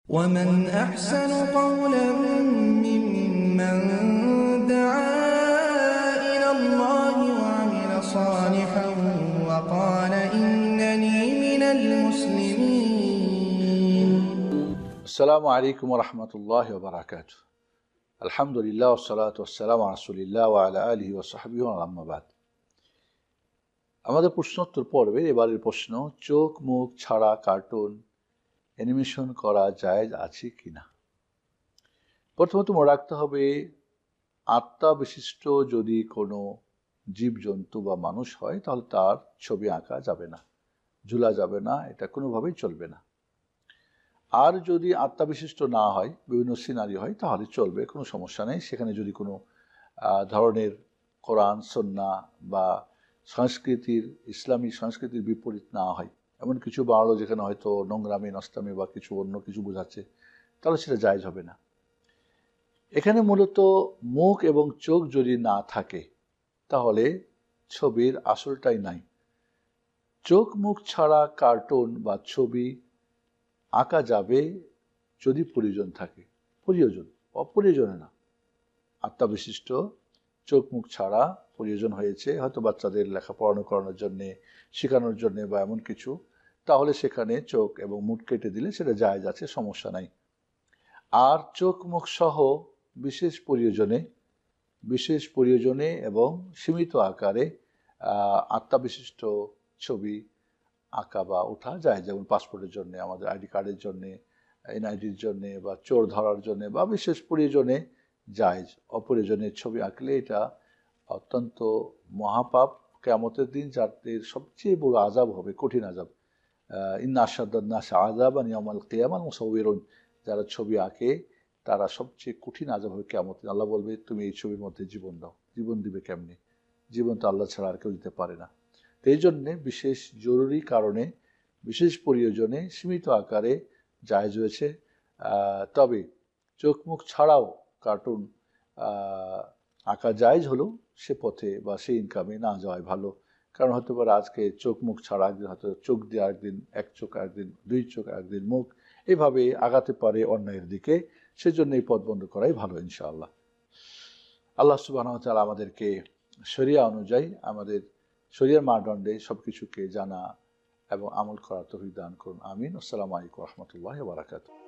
ومن أحسن قولا ممن دعا إلى الله وعمل صالحا وقال إنني من المسلمين. السلام عليكم ورحمة الله وبركاته. الحمد لله والصلاة والسلام على رسول الله وعلى آله وصحبه أما بعد. আমাদের প্রশ্নোত্তর পর্বে এবারের প্রশ্ন, চোখ মুখ ছাড়া কার্টুন অ্যানিমেশন করা জায়েজ আছে কিনা। প্রথমত মনে রাখতে হবে, আত্মা বিশিষ্ট যদি কোনো জীবজন্তু বা মানুষ হয় তাহলে তার ছবি আঁকা যাবে না, ঝুলা যাবে না, এটা কোনোভাবেই চলবে না। আর যদি আত্মা বিশিষ্ট না হয়, বিভিন্ন সিনারি হয়, তাহলে চলবে, কোনো সমস্যা নেই। সেখানে যদি কোনো ধরনের কোরআন সুন্নাহ বা সংস্কৃতির, ইসলামী সংস্কৃতির বিপরীত না হয়, এমন কিছু বানালো যেখানে হয়তো নোংরামি নষ্টামি বা কিছু অন্য কিছু বোঝাচ্ছে, তাহলে সেটা জায়েজ হবে না। এখানে মূলত মুখ এবং চোখ যদি না থাকে তাহলে ছবির আসলটাই নাই। চোখ মুখ ছাড়া কার্টুন বা ছবি আঁকা যাবে যদি প্রয়োজন থাকে, প্রয়োজন, অপ্রয়োজনে না। আত্মা বিশিষ্ট চোখ মুখ ছাড়া প্রয়োজন হয়েছে, হয়তো বাচ্চাদের লেখাপড়ানো করানোর জন্যে, শেখানোর জন্যে বা এমন কিছু, তাহলে সেখানে চোখ এবং মুখ কেটে দিলে সেটা জায়েজ আছে, সমস্যা নাই। আর চোখ মুখ সহ বিশেষ প্রয়োজনে এবং সীমিত আকারে আত্মা বিশিষ্ট ছবি আঁকা বা ওঠা যায়, যেমন পাসপোর্টের জন্য, আমাদের আইডি কার্ডের জন্যে, এনআইডির জন্যে বা চোর ধরার জন্যে বা বিশেষ প্রয়োজনে জায়েজ। অপ্রয়োজনে ছবি আঁকলে এটা অত্যন্ত মহাপাপ, কিয়ামতের দিন যাদের সবচেয়ে বড় আযাব হবে, কঠিন আযাব। ইন্না আশাদ্দান-নাস আযাবান ইয়াওমাল কিয়ামাহ মুসাউবিরুন, যারা ছবি আঁকে তারা সবচেয়ে কঠিন আযাব হবে কিয়ামতের দিন। আল্লাহ বলবে, তুমি এই ছবির মধ্যে জীবন দাও। জীবন দিবে কেমনে? জীবন তো আল্লাহ ছাড়া আর কেউ দিতে পারে না। তো এই জন্যে বিশেষ জরুরি কারণে, বিশেষ প্রয়োজনে সীমিত আকারে জায়েজ হয়েছে। তবে চোখ মুখ ছাড়াও কার্টুন আঁকা জায়েজ হলেও সে পথে বা সেই ইনকামে না যাওয়াই ভালো। কারণ হতে পারে আজকে চোখ মুখ ছাড়া, একদিন হয়তো চোখ দিয়ে একদিন এক চোখ, একদিন দুই চোখ, একদিন মুখ, এইভাবে আগাতে পারে অন্যায়ের দিকে। সেজন্য এই পথ বন্ধ করাই ভালো ইনশাআল্লাহ। আল্লাহ সুবহানাহু ওয়া তাআলা আমাদেরকে শরিয়া অনুযায়ী, আমাদের শরিয়ার মানদণ্ডে সবকিছুকে জানা এবং আমল করার তৌফিক দান করুন। আমিন। আসসালামু আলাইকুম ওয়া রাহমাতুল্লাহি ওয়া বারাকাতুহু।